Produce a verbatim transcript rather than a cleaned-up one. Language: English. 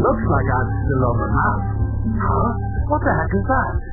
Looks like I'm still on the map. Huh? What the heck is that?